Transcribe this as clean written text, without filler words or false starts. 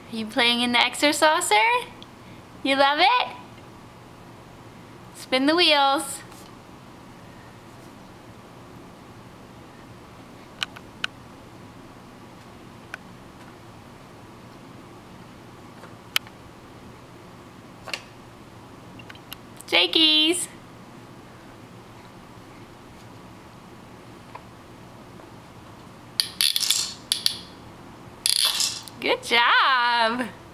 Are you playing in the exersaucer? You love it? Spin the wheels. Shakies. Good job.